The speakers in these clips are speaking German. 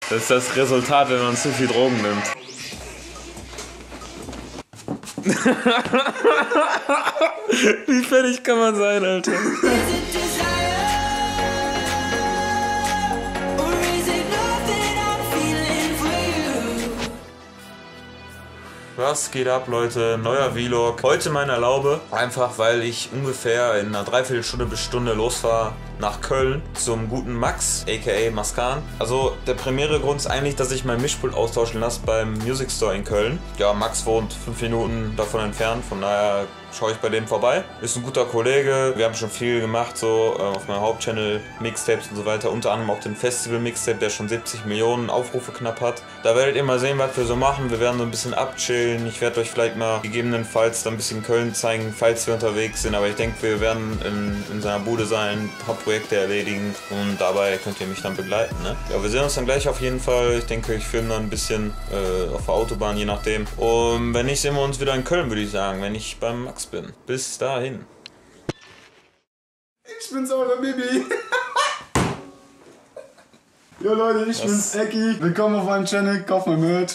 Das ist das Resultat, wenn man zu viel Drogen nimmt. Wie fertig kann man sein, Alter? Was geht ab, Leute? Neuer Vlog. Heute meine Laube. Einfach, weil ich ungefähr in einer Dreiviertelstunde bis Stunde losfahre nach Köln zum guten Max, aka Maskan. Also der primäre Grund ist eigentlich, dass ich mein Mischpult austauschen lasse beim Music Store in Köln. Ja, Max wohnt 5 Minuten davon entfernt, von daher schaue ich bei dem vorbei. Ist ein guter Kollege, wir haben schon viel gemacht, so auf meinem Hauptchannel, Mixtapes und so weiter. Unter anderem auch den Festival-Mixtape, der schon 70 Millionen Aufrufe knapp hat. Da werdet ihr mal sehen, was wir so machen. Wir werden so ein bisschen abchillen. Ich werde euch vielleicht mal gegebenenfalls da ein bisschen Köln zeigen, falls wir unterwegs sind. Aber ich denke, wir werden in seiner Bude sein, ein paar Projekte erledigen und dabei könnt ihr mich dann begleiten. Ne? Ja, wir sehen uns dann gleich auf jeden Fall. Ich denke, ich filme dann ein bisschen auf der Autobahn, je nachdem. Und wenn nicht, sehen wir uns wieder in Köln, würde ich sagen, wenn ich beim Max bin. Bis dahin. Ich bin's, eure Bibi. Jo Leute, ich bin's, Ecki. Willkommen auf meinem Channel, kauf mein Merch.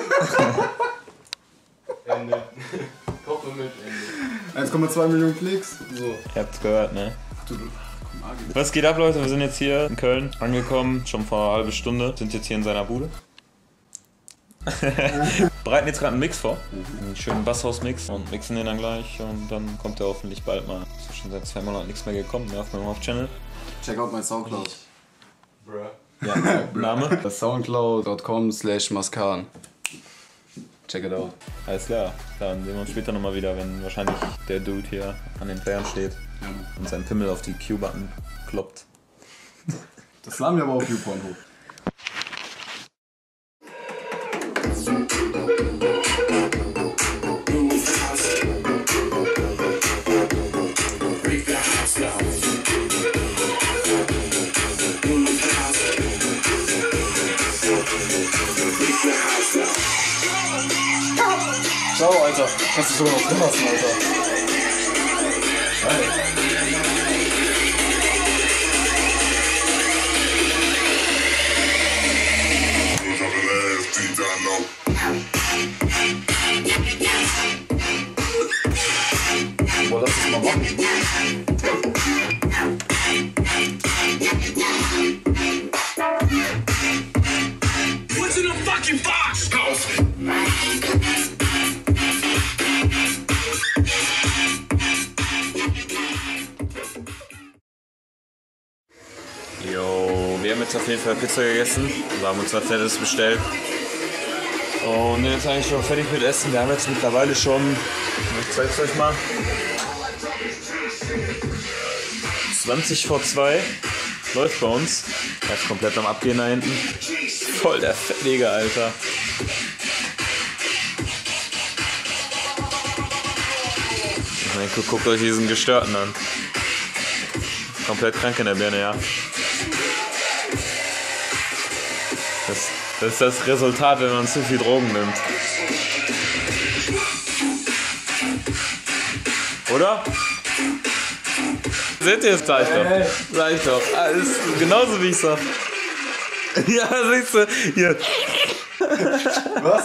Ende. Kauf mein Merch, Ende. 1,2 Millionen Klicks. So. Ihr habt's gehört, ne? Was geht ab, Leute? Wir sind jetzt hier in Köln angekommen, schon vor einer halben Stunde. Sind jetzt hier in seiner Bude. Bereiten jetzt gerade einen Mix vor. Einen schönen Basshaus-Mix und mixen den dann gleich und dann kommt er hoffentlich bald mal. Ist schon seit 2 Monaten nichts mehr gekommen, mehr auf meinem Hauptchannel. Check out my Soundcloud. Bruh. Ja, Name? Soundcloud.com/Maskan. Check it out. Alles klar, dann sehen wir uns später nochmal wieder, wenn wahrscheinlich der Dude hier an den Playern steht und seinen Pimmel auf die Q-Button kloppt. Das laden wir aber auf YouPorn hoch. Ciao, Alter. Kannst du sogar noch drin lassen, Alter. Geil. Boah, lass es mal machen. What's in the fucking box? Jo, wir haben jetzt auf jeden Fall Pizza gegessen. Wir haben uns was Nettes bestellt. Und jetzt eigentlich schon fertig mit Essen. Wir haben jetzt mittlerweile schon, ich zeig's euch mal, 20 vor 2. Läuft bei uns. Er ist komplett am Abgehen da hinten. Voll der Fettige, Alter. Ich meine, guckt euch diesen Gestörten an. Komplett krank in der Birne, ja. Das ist das Resultat, wenn man zu viel Drogen nimmt. Oder? Seht ihr es? Sag ich doch. Sag ich doch. Alles genauso wie ich sag. Ja, siehst du? Hier. Was?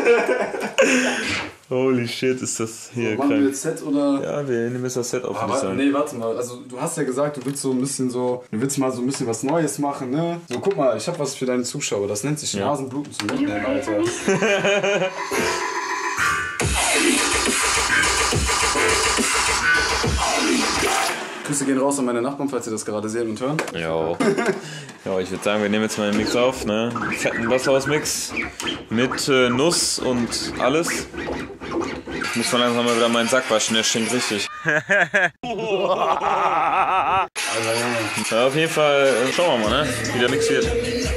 Holy shit, ist das hier Machen wir krank. jetzt Set oder? Ja, wir nehmen jetzt das Set auf. Aber nee, warte mal. Also du hast ja gesagt, du willst so ein bisschen so, du willst mal so ein bisschen was Neues machen, ne? So, guck mal, ich hab was für deine Zuschauer. Das nennt sich Nasenbluten zum Mitnehmen, Alter. Grüße gehen raus an meine Nachbarn, falls ihr das gerade sehen und hören. Ja. Ja, ich würde sagen, wir nehmen jetzt mal den Mix auf, ne? Fetten Basshaus-Mix mit Nuss und alles. Ich muss mal langsam mal wieder meinen Sack waschen, der stinkt richtig. Ja, auf jeden Fall schauen wir mal, ne? Wie der Mix wird.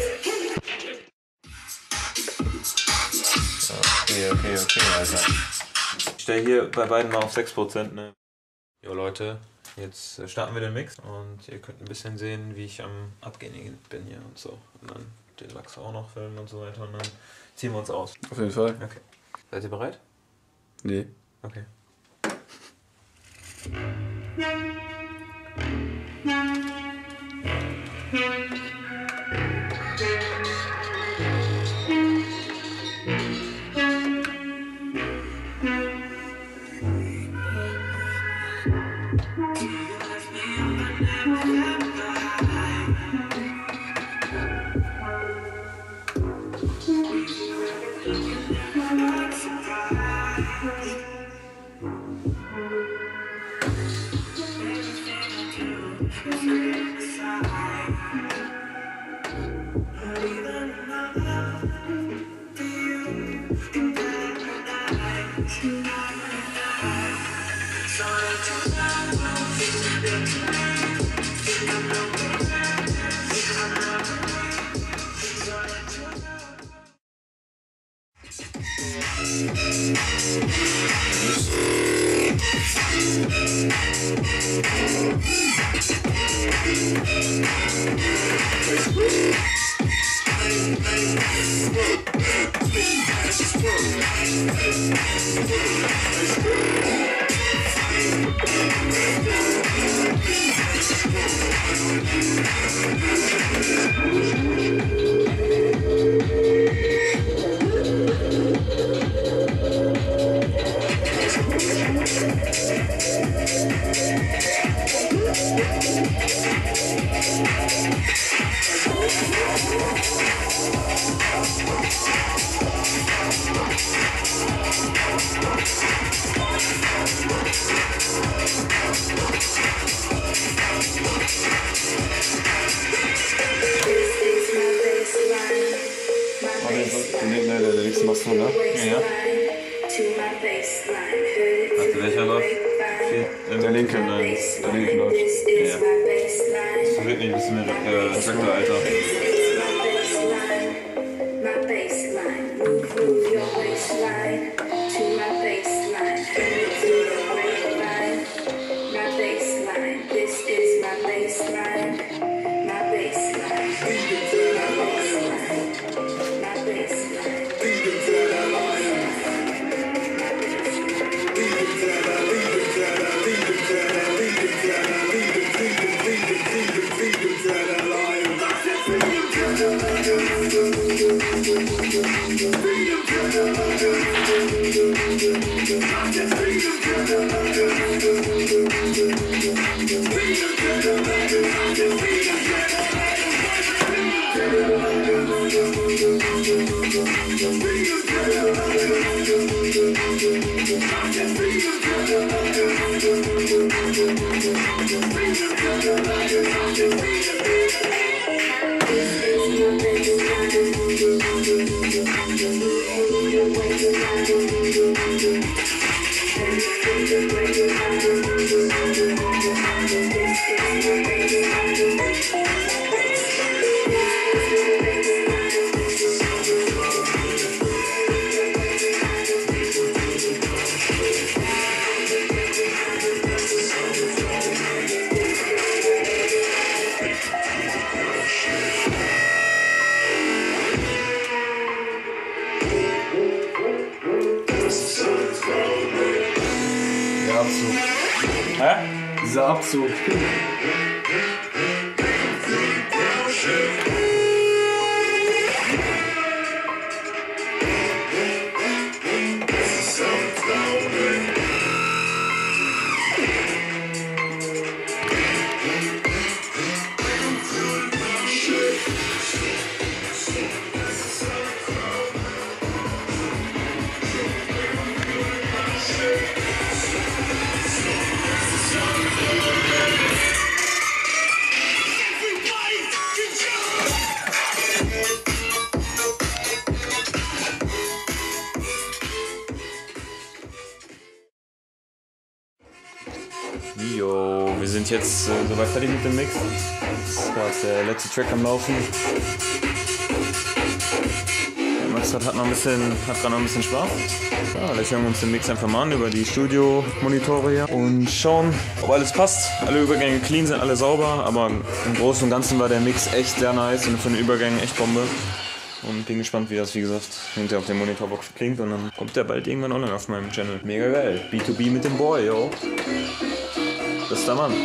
Okay, Alter. Ich stelle hier bei beiden mal auf 6%, ne? Jo Leute, jetzt starten wir den Mix und ihr könnt ein bisschen sehen, wie ich am Abgehen bin hier und so. Und dann den Lachs auch noch filmen und so weiter und dann ziehen wir uns aus. Auf jeden Fall. Okay. Seid ihr bereit? Nee. Okay. Warte, welcher läuft? Der linke, nein. Der linke läuft. Ja. Das verwirrt mich ein bisschen mit Inspektor, Alter. Dieser Abzug. Jo, wir sind jetzt soweit fertig mit dem Mix. Jetzt ist gerade der letzte Track am Laufen. Der Max hat gerade noch ein bisschen Spaß. Ja, vielleicht hören wir uns den Mix einfach mal an über die Studio-Monitore hier und schauen, ob alles passt. Alle Übergänge clean sind, alle sauber, aber im Großen und Ganzen war der Mix echt sehr nice und von den Übergängen echt Bombe. Und bin gespannt, wie das, wie gesagt, hinterher auf der Monitorbox klingt und dann kommt der bald irgendwann online auf meinem Channel. Mega geil. B2B mit dem Boy, yo. Das ist der Mann.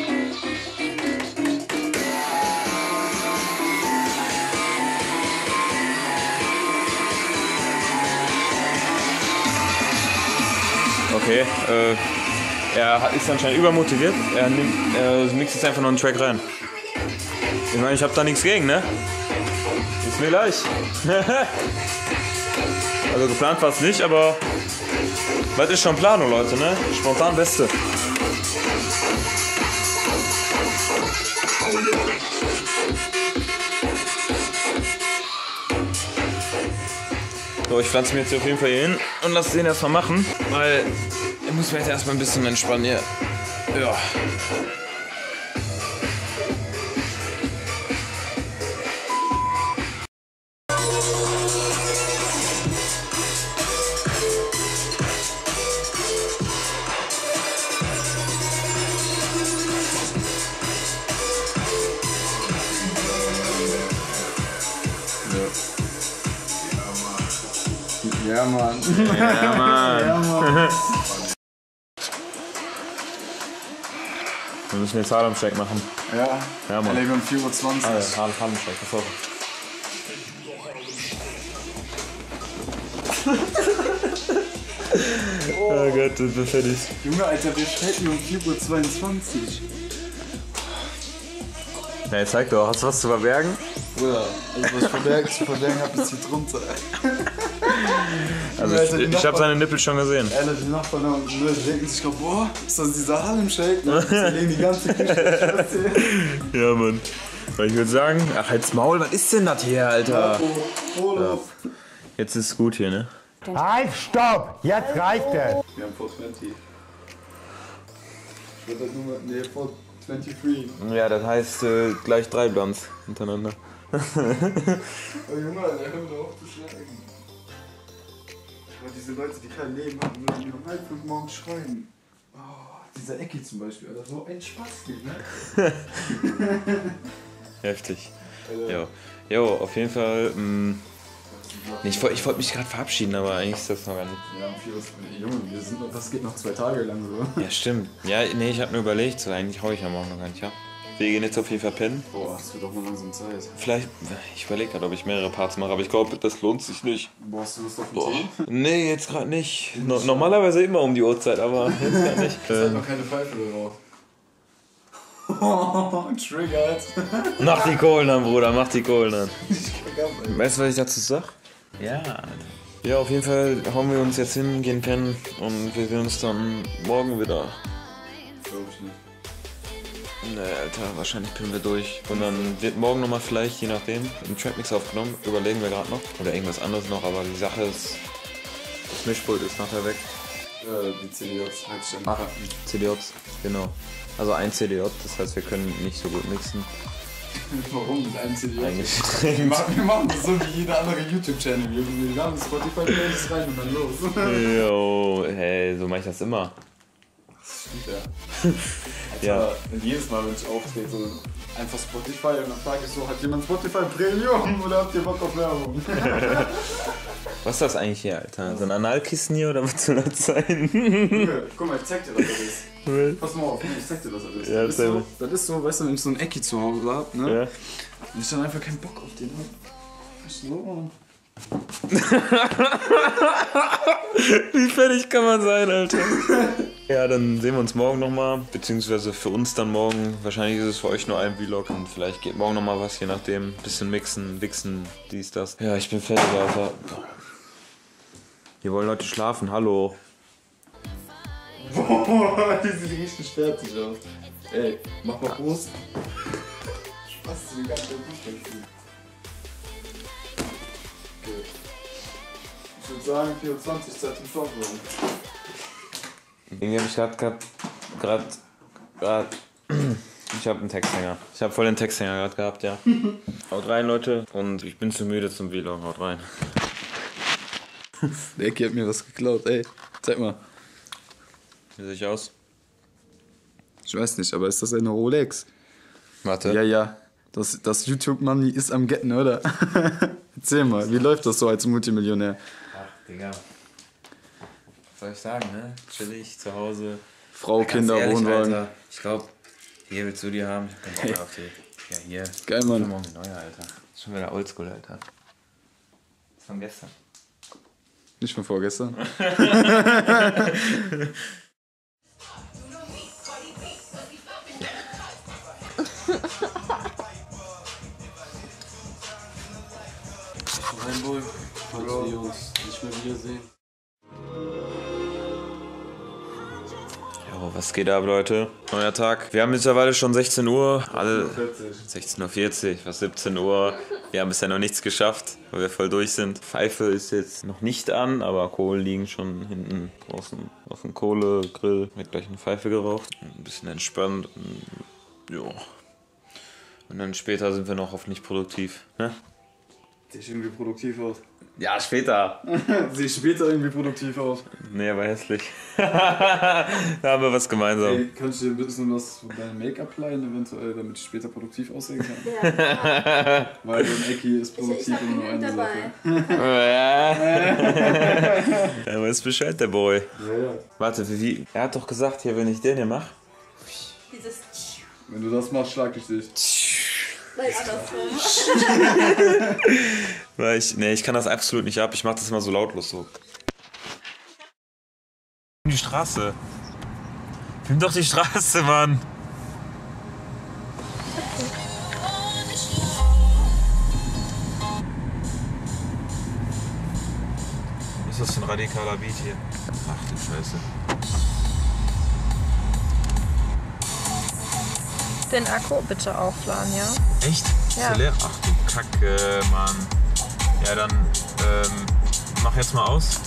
Okay, er ist anscheinend übermotiviert. Er mixt jetzt einfach noch einen Track rein. Ich meine, ich hab da nichts gegen, ne? Ist mir gleich. Also geplant war es nicht, aber was ist schon Planung, Leute, ne? Spontan Beste. So, ich pflanze mir jetzt hier auf jeden Fall hier hin und lasse den erstmal machen, weil ich muss mir jetzt erstmal ein bisschen entspannen hier. Ja. Ja, Mann. Ja, Mann. Ja, Mann. Wir müssen jetzt Harlem Shake machen. Ja, Mann. LA um 4:20 Uhr. Harlem Shake, pass auf. Oh Gott, das wird fertig. Junge, Alter, wir schreiten um 4:22 Uhr. Na, jetzt zeig doch, hast du was zu verbergen? Bruder, also was ich zu verbergen habe, ist hier drunter. Also Alter, ich habe seine Nippel schon gesehen. Alter, die Nachbarn und die Leute denken sich, boah, ist das dieser Harlem Shake? Ne? Sie legen die ganze Küche. Ja, Mann. Weil ich würde sagen, ach, halt's Maul, was ist denn das hier, Alter? Ja. Jetzt ist es gut hier, ne? Halt, stopp! Jetzt reicht es! Wir haben 420. Ich würde das nur mal, nee, 423. Ja, das heißt gleich 3 Blondes hintereinander. Oh Junge, Alter, hör mir auf zu schlagen. Aber diese Leute, die kein Leben haben, nur die um 5 morgens schreien. Oh, dieser Ecki zum Beispiel, Alter, so ein Spasti, ne? Heftig. Jo, auf jeden Fall. Ich wollte mich gerade verabschieden, aber eigentlich ist das noch gar nicht. Ja, Junge, das geht noch 2 Tage lang so. Ja, stimmt. Ja, nee, ich habe mir überlegt, so eigentlich hau ich am Morgen noch gar nicht, ja. Wir gehen jetzt auf jeden Fall pennen. Boah, es wird auch mal langsam Zeit. Vielleicht, ich überlege gerade, ob ich mehrere Parts mache, aber ich glaube, das lohnt sich nicht. Boah, hast du Lust auf den Tee? Nee, jetzt gerade nicht. Normalerweise immer um die Uhrzeit, aber jetzt gerade nicht. Es hat noch keine Pfeife drauf. Oh, triggert. Mach die Kohlen an, Bruder, mach die Kohlen an. Ich krieg ab, ey. Weißt du, was ich dazu sag? Ja. Ja, auf jeden Fall hauen wir uns jetzt hin, gehen pennen und wir sehen uns dann morgen wieder. Glaub ich nicht. Nee, Alter, wahrscheinlich pennen wir durch. Und dann wird morgen nochmal vielleicht, je nachdem, ein Trackmix aufgenommen. Überlegen wir gerade noch. Oder irgendwas anderes noch, aber die Sache ist, das Mischpult ist nachher weg. Die CDJs halt schon packen. CDJs, genau. Also ein CDJ, das heißt, wir können nicht so gut mixen. Warum mit einem CDJ? Eigentlich. Wir machen das so wie jeder andere YouTube-Channel. Wir haben Spotify-Playlist rein und dann los. Jo, hey, so mache ich das immer. Stimmt, ja. Ja. Jedes Mal, wenn ich auftrete, so einfach Spotify und dann frage ich so, hat jemand Spotify Premium oder habt ihr Bock auf Werbung? Was ist das eigentlich hier, Alter? So ein Analkissen hier oder was soll das sein? Guck mal, ich zeig dir, was das ist. Pass mal auf, ich zeig dir, was das ist. Ja, das ist so, weißt du, wenn ich so ein Ecki zu Hause hab, ne? Ja. Und ich dann einfach keinen Bock auf den hab. So. Wie fertig kann man sein, Alter? Ja, dann sehen wir uns morgen nochmal, beziehungsweise für uns dann morgen. Wahrscheinlich ist es für euch nur ein Vlog und vielleicht geht morgen nochmal was, je nachdem. Bisschen mixen, wichsen, dies, das. Ja, ich bin fertig, Alter. Hier wollen Leute schlafen, hallo. Boah, die sieht richtig fertig aus. Ey, mach mal Prost. Spaß, die ganze Fußballspiel. Okay. Ich würde sagen, 24 Zeit zum Stopfen. Irgendwie habe ich gerade. Ich habe einen Texthänger. Ich habe voll den Texthänger gerade gehabt, ja. Haut rein, Leute. Und ich bin zu müde zum Vlog. Haut rein. Der Ecki hat mir was geklaut, ey. Zeig mal. Wie sehe ich aus? Ich weiß nicht, aber ist das eine Rolex? Warte. Ja. Das YouTube-Money ist am Getten, oder? Erzähl mal, wie läuft das so als Multimillionär? Ach, Digga. Was soll ich sagen, ne? Chillig, zu Hause. Frau, Ganz Kinder, ehrlich, Wohnwagen. Alter, ich glaube, hier willst du die haben. Ich hab keinen Bock auf die. Ja, hier. Geil, Mann. Morgen ein neuer, Alter. Das ist schon wieder oldschool, Alter. Das ist von gestern. Nicht von vorgestern. Reinboy, falls wir uns nicht mehr wiedersehen. Jo, was geht ab, Leute? Neuer Tag. Wir haben mittlerweile schon 16 Uhr. Alle 16:40 Uhr, fast 17 Uhr. Wir haben bisher noch nichts geschafft, weil wir voll durch sind. Pfeife ist jetzt noch nicht an, aber Kohlen liegen schon hinten draußen auf dem Kohlegrill, wird gleich eine Pfeife geraucht, ein bisschen entspannt. Ja. Und dann später sind wir noch hoffentlich produktiv. Ne? Sieht irgendwie produktiv aus. Ja, später. Sieht später irgendwie produktiv aus. Nee, aber hässlich. Da haben wir was gemeinsam. Hey, kannst du dir ein bisschen was von deinem Make-up leihen, eventuell, damit ich später produktiv aussehen kann? Ja. Weil so ein Ecki ist produktiv Ich immer nur hab eine dabei. Ja. Er weiß Bescheid, der Boy. Ja. Warte, wie? Er hat doch gesagt, hier, wenn ich den hier mache. Dieses Wenn du das machst, schlag ich dich. weil andersrum. Weil ich kann das absolut nicht ab. Ich mach das immer so lautlos so. Die Straße. Film doch die Straße, Mann. Was ist das für ein radikaler Beat hier? Ach du Scheiße. Den Akku bitte aufladen, ja? Echt? Ist Ja. der leer? Ach du Kacke, Mann. Ja, dann mach jetzt mal aus.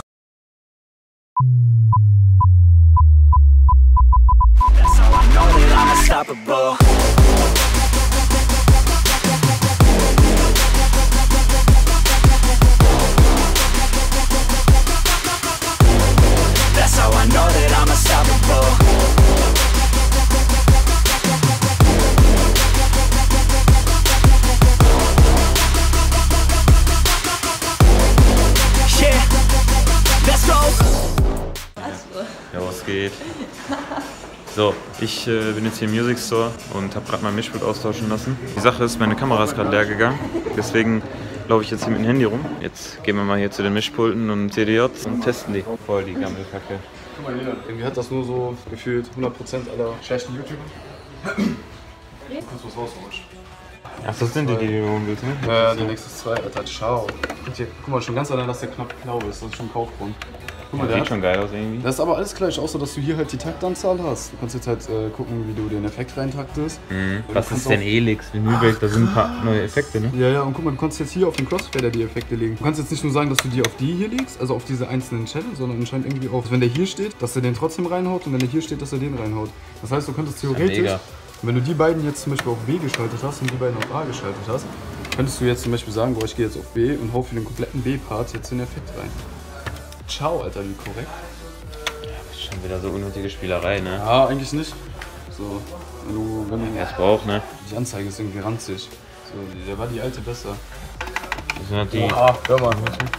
That's how I know that I'm unstoppable. That's how I know that I'm unstoppable. Yeah, let's go. Ja, was geht? So, ich bin jetzt hier im Music Store und habe gerade mein Mischpult austauschen lassen. Die Sache ist, meine Kamera ist gerade leer gegangen, deswegen laufe ich jetzt hier mit dem Handy rum. Jetzt gehen wir mal hier zu den Mischpulten und CDJs und testen die. Voll die Gammelkacke. Guck mal hier, irgendwie hat das nur so gefühlt 100% aller schlechten YouTuber. Kurz was rausgerutscht. Ach, das sind die du holen willst, ne? Ja, der Nexus 2, Alter, ciao. Guck mal, schon ganz allein, dass der Knopf blau ist, das ist schon ein Kaufgrund. Guck mal, Das sieht schon geil aus irgendwie. Das ist aber alles gleich, außer dass du hier halt die Taktanzahl hast. Du kannst jetzt halt gucken, wie du den Effekt reintaktest. Was ist denn Elix, Vinylback? Da sind ein paar neue Effekte, ne? Ja, und guck mal, du kannst jetzt hier auf den Crossfader die Effekte legen. Du kannst jetzt nicht nur sagen, dass du die auf die hier legst, also auf diese einzelnen Channel, sondern anscheinend irgendwie auf, wenn der hier steht, dass er den trotzdem reinhaut und wenn der hier steht, dass er den reinhaut. Das heißt, du könntest theoretisch, mega. wenn du die beiden jetzt zum Beispiel auf B geschaltet hast und die beiden auf A geschaltet hast, könntest du jetzt zum Beispiel sagen, boah, ich gehe jetzt auf B und hau für den kompletten B-Part jetzt den Effekt rein. Ciao, Alter, wie korrekt. Schon wieder so unnötige Spielerei, ne? Ja, eigentlich nicht. So, wenn du Erst braucht, ne? die Anzeige ist irgendwie ranzig. So, der war die alte besser. Das sind halt die. Hör mal.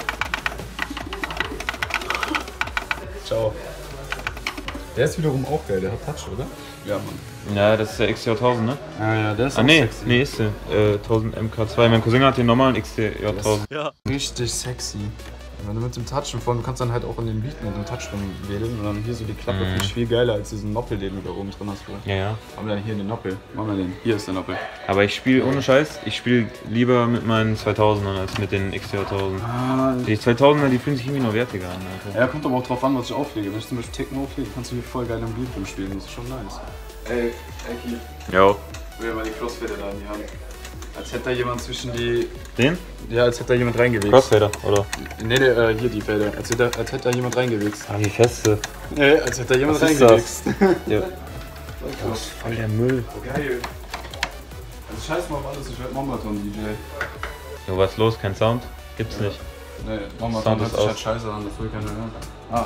Ciao. Der ist wiederum auch geil, der hat Touch, oder? Ja, Mann. Ja, das ist der XJ1000, ne? Ja, der ist Ah, auch nee, sexy. nee, ist der. 1000 MK2. Mein Cousin hat den normalen XJ1000. Richtig sexy. Wenn du mit dem Touch und vor allem, du kannst dann halt auch in den Beat mit dem Touch wählen und dann hier so die Klappe finde ich viel geiler als diesen Noppel, den du da oben drin hast. Ja, ja. Haben wir dann hier den Noppel? Machen wir den. Hier ist der Noppel. Aber ich spiele ohne Scheiß, ich spiele lieber mit meinen 2000ern als mit den XJ1000. Die 2000er, die fühlen sich irgendwie noch wertiger an, Alter. Ja, kommt aber auch drauf an, was ich auflege. Wenn ich zum Beispiel Techno auflege, kannst du hier voll geil am Beat rumspielen. Das ist schon nice. Ey, Eki, Jo. will ja mal die Crossfader da in die Hand. Als hätte da jemand zwischen die... Den? Ja, als hätte da jemand reingewichst. Crossfader, oder? Nee, hier die Felder. Als hätte da jemand reingewichst. Ah, die feste. Nee, als hätte da jemand Was ist reingewichst. Ja. Das ist voll der Müll. Geil. Also scheiß mal auf alles, ich werd Mombaton-DJ. Jo, was ist los? Kein Sound? Gibt's nicht. Nee, Mombaton Sound hört ist sich aus. halt scheiße an, das will keiner hören. Ah.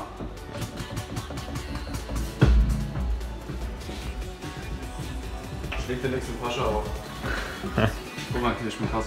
Schlägt der nächste Pascha auf. Guck mal, hier, ich bin krass.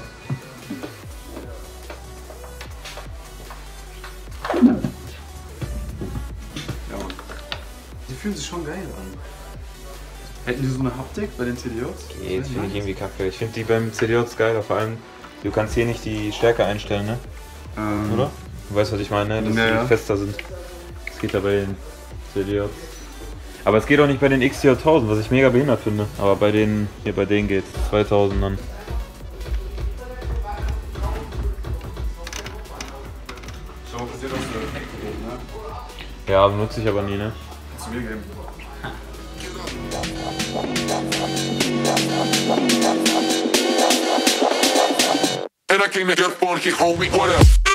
Ja, Mann. Die fühlen sich schon geil an. Hätten die so eine Haptik bei den CDJs? Geht, finde ich irgendwie kacke. Ich finde die beim CDJs geiler, vor allem, du kannst hier nicht die Stärke einstellen, ne? Oder? Du weißt, was ich meine, dass Ja. die fester sind. Das geht ja bei den CDJs. Aber es geht auch nicht bei den XJ1000, was ich mega behindert finde. Aber bei denen geht's. 2000ern. Schau mal, passiert, dass du Effekte geben, ne? Ja, benutze ich aber nie, ne? Kannst du mir geben. And I came to get funky, homie, what up?